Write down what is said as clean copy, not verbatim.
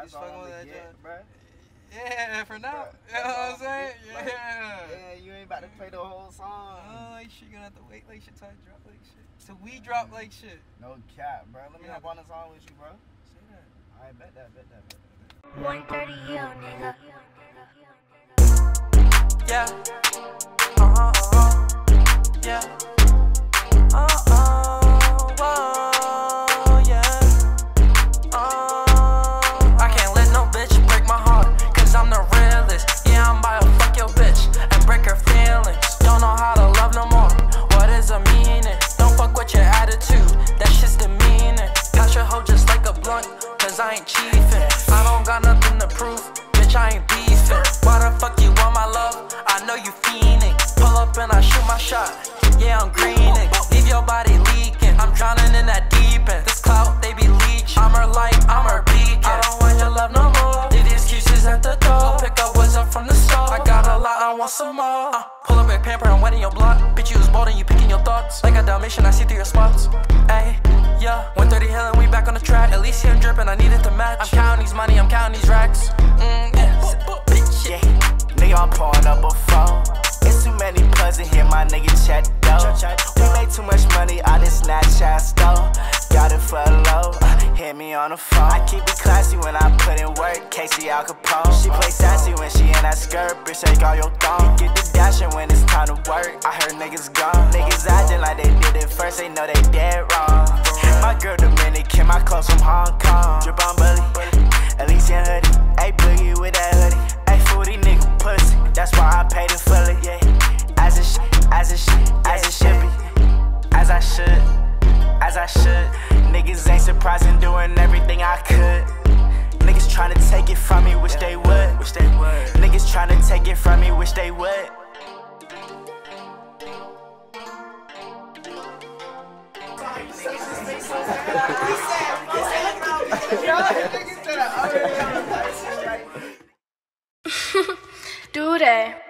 Just fucking with that joint, bro. Yeah, for now. Bruh, You know what I'm saying? Like, Yeah. you ain't about to play the whole song. Oh, like shit, gonna have to wait like shit till I drop like shit. So we drop like shit. No cap, bro. Let me Yeah. hop on the song with you, bro. Say that. I bet that. 130 hill, nigga. Yeah. Yeah. Whoa, yeah. I can't let no bitch break my heart, cause I'm the realest. Yeah, I'm about to fuck your bitch and break her feelings. Don't know how to love no more. What is a meaning? Don't fuck with your attitude. That shit's demeaning. Pass your hoe just like a blunt, cause I ain't chiefin'. I don't got nothing to prove. Bitch, I ain't beefin'. Why the fuck you want my love? I know you fiending. Pull up and I shoot my shot. Yeah, I'm greenin'. Leave your body leaking. I'm drowning in that deep end. This clout, they be leeching. I'm her light, I'm her beacon. I don't want your love no more. Leave the excuses at the door. Pick up what's up from the store. I got a lot, I want some more. Pull up a pamper, I'm wetting your block. Bitch, you was bold and you picking your thoughts. Like a Dalmatian, I see through your spots. Ayy, yeah. 130 hill and we back on the track. Elysium dripping, I need it to match. I'm counting these money, I'm counting these racks. Bitch, yeah. Nigga, I'm pouring up a phone. It's too many plugs in here, my nigga check though. We made too much money out this Snapchat store. Got it for low, hit me on the phone. I keep it classy when I put in work, Casey Al Capone. She play sassy when she in that skirt, bitch shake all your thong. Get the dashing when it's time to work, I heard niggas gone. Niggas acting like they did it first, they know they dead wrong. My girl Dominican, my clothes from Hong Kong. Drip on bully, Elysium hoodie. Ayy, boogie with that hoodie. Ayy, foodie nigga pussy, that's why I paid it fully, yeah. As it should be. As I should. Niggas ain't surprised in doing everything I could. Niggas tryna take it from me, wish they would. Niggas tryna take it from me, wish they would. Dooray.